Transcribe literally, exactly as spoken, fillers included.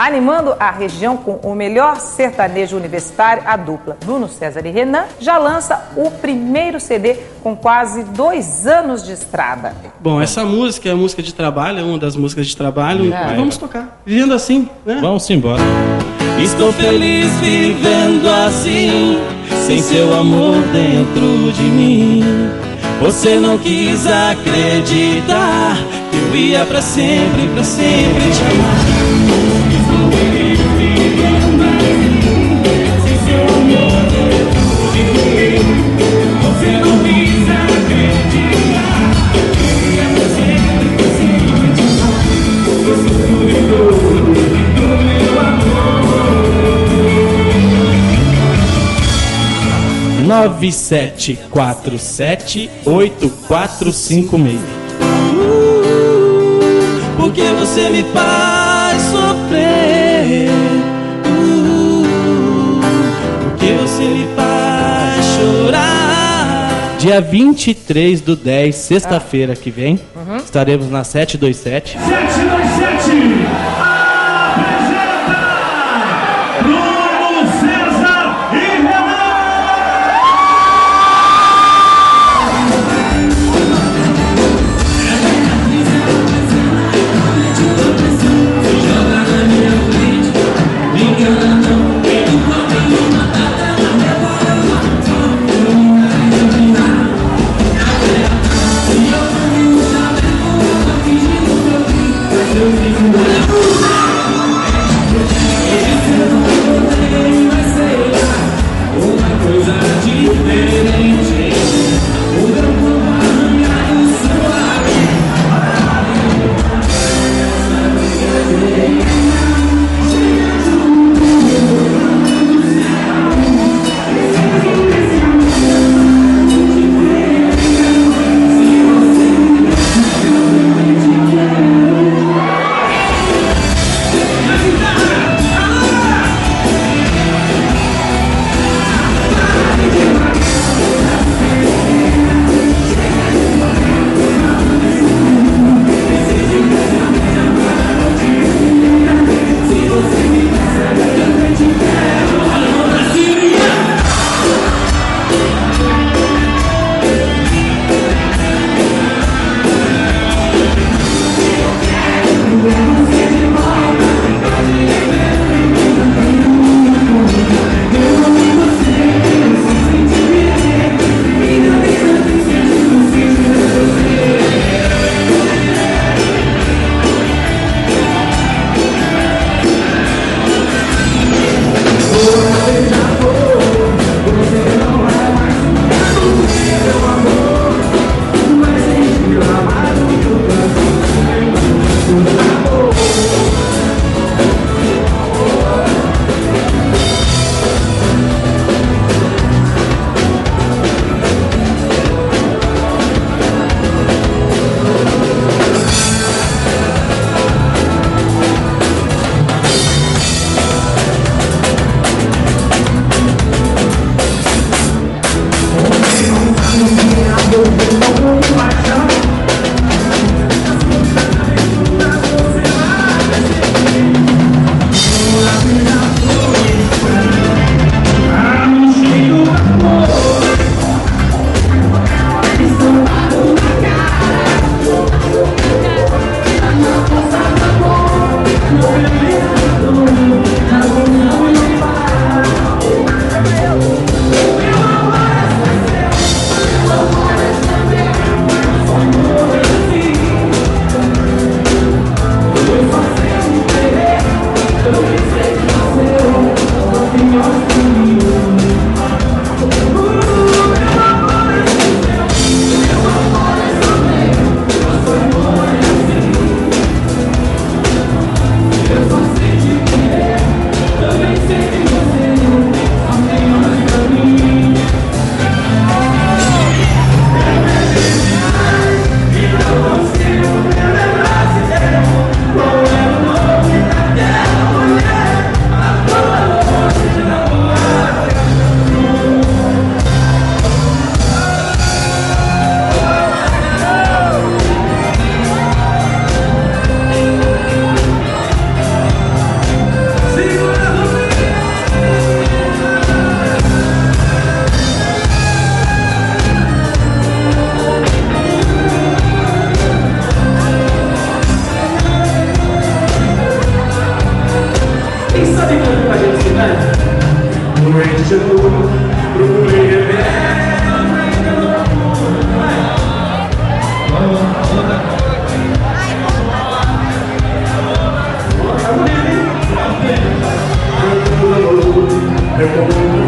Animando a região com o melhor sertanejo universitário, a dupla Bruno César e Renan já lança o primeiro C D com quase dois anos de estrada. Bom, essa música é a música de trabalho, é uma das músicas de trabalho. É. E vamos tocar. Vivendo assim, né? Vamos embora. Estou feliz vivendo assim, sem seu amor dentro de mim. Você não quis acreditar que eu ia pra sempre, pra sempre te amar. Estou feliz vivendo assim, sem seu amor dentro de mim. Você não quis acreditar que eu ia pra sempre, pra sempre te amar. Eu sou cuidador do meu amor. nove sete quatro sete oito quatro cinco seis. Porque você me faz sofrer, uh, porque você me faz chorar. Dia vinte e três do dez, sexta-feira que vem, uhum. estaremos na sete dois sete. sete dois sete apresenta Bruno César e Renan. Eu de tudo, procurei rever. Eu